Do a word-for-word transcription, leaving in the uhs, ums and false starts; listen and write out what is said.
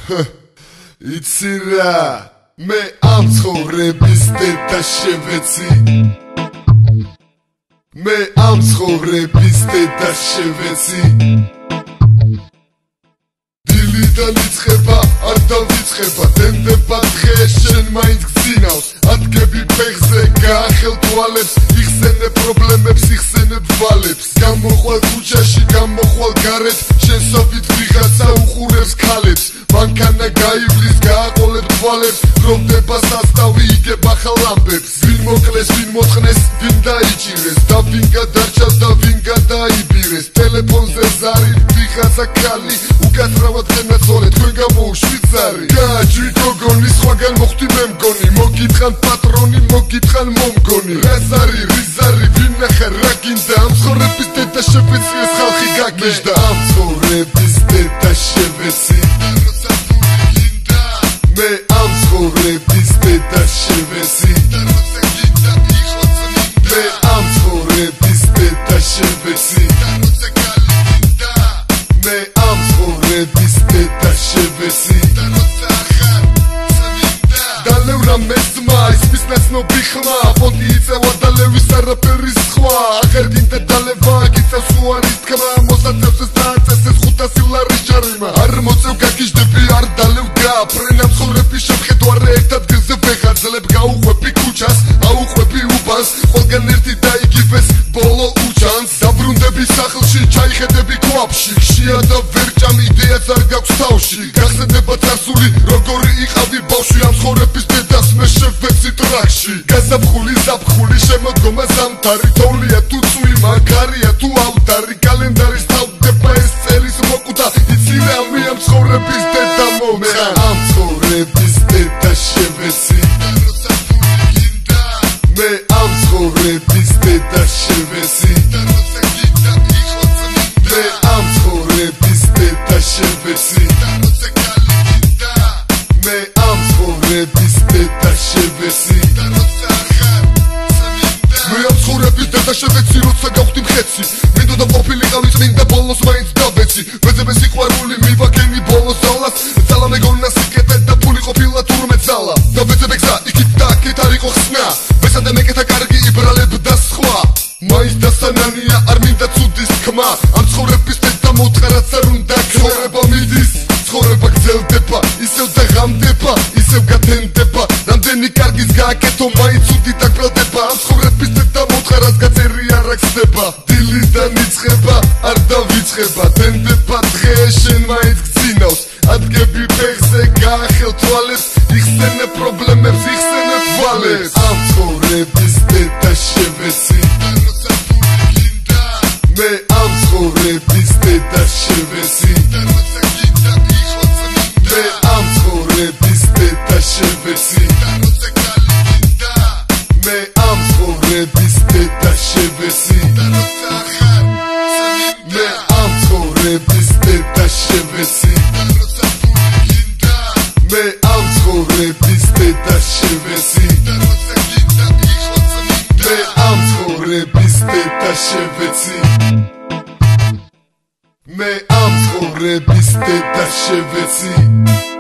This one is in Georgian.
იცი რა მე ამ ცხოვრების დედა შევეცი მე ამ ცხოვრების დედა შევეცი დილიდან იწყება არ დავიწყება დენდება დღე შენ მაინც გძინავს ადგები ფეხზე გაახელ თვალებს იხსენე პრობლემებს იხსენებ ვალებს გამოხვალ ქუჩაში გამოხვალ გარეთ შენ სოფით ვიღაცა უყურებს ქალებს მანქანა გაივლის გააყოლებ თვალებს გროვდება სასტავი იგებ ახალ ამბებს ვინ მოკლეს ვინ მოწყნეს ვინ დაიჭირეს და ვინ გადარჩას და ვინ გადაიბირეს ტელეფონზე ზარი ვიღაცა ქალი უკაცრავად ხენაცოლე თქვენ გამოუშვით ზარი გააჩვი გოგონი სხვაგან მოხვდი მე მგონი მოგიტყან პატრონი მოგიტყან მომგონი რა ზარი რიზარი ვინ ახარ რა გინდა ამ ცხოვრების დედა შევეცი ეს ხალხი გაგეშდა ამ ცხოვრების დედა შევეცი მე ამ ცხოვრების დედა შევეცი მე ამ ცხოვრების დედა შევეცი მე ამ ცხოვრების დედა შევეცი დალევრა მესმა ისმის ნაცნობი ხმა ფონდი იწევა დალევის არაფერის სხვა აღარ გინდა დალევა გიწევს უარის თქმა მოსაწევს ეს დააწეს ეს ხუთასი ლარის ჯარიმა არ მოწევ გაგიჟდები არ დალევ გააფრენა მცხოვრების შემხედვარე ერთ ადგილზე ვეღარ ძლებ გაუხვეპი ქუჩას აუხვეპი უბანს ყველგან ერთი დაიგივეს ბოლო უჩანს დაბრუნდები სახლში ჩაიხედები ქვაბში ხშია და ვერ ჭამ იდეაც არ გაქვს თავში გახსენდება წარსული როგორი იყავი ბავშვი ამ ცხოვრების დედას მე შევეცი ტრაქში გაზაფხული ზაფხული შემოდგომა ზამთარი თოვლია თუ წვიმა ქარია თუ ავდარი კალენდარის თავდება ეს წელის მოკვდა იცი რა მე ამ ცხოვრების დედა მომხარ ამ ცხოვრების დედა შევეცი მე ამ ცხოვრების დედა შევეცი მე ამ ცხოვრების დედა შევეცი მე ამ ცხოვრების დედა შევეცი მე ამ ცხოვრების დედა შევეცი როცა გავხდი მხეცი მინდოდა ყოფილიყავი წმინდა ბოლოს მაინც დავეცი ვეძებე სიყვარული მივაგენი ბოლოს ძალას ძალა მეგონა სიკეთე და ფული ყოფილა თურმე ძალა და ვეძებე გზა იქით და აქეთ არ იყო ხსნა ვესადე მეკეთა კარგი იბრალებდა სხვა მაინც დასანანია არ მინდა ცუდის თქმა ამ ცხოვრების დედა მოთხარაც არ უნდა ცხოვრება მიდის ცხოვრება გრძელდება ისევ და ღამდება ისევ გათენდება რამდენი კარგის გააკეთო მაინც ცუდი დაგბრალდება ამ ცხოვრების დედა მოთხარაც გაწერი არ აქცდება დილიდან იწყება არ დავიწყება დენდება დღე შენ მაინც გძინავს ადგები ფეხზე გაახელ თვალებს იხსენე პრობლემებს იხსენე თვალებს ამ ცხოვრების დედა შევეცი მე ამ ცხოვრების დედა შევეცი მე ამ ცხოვრების დედა შევეცი მე ამ ცხოვრების დედა შევეცი მე ამ ცხოვრების დედა შევეცი მე ამ ცხოვრების დედა შევეცი მე ამ ცხოვრების დედა შევეცი მე ამ ცხოვრების დედა შევეცი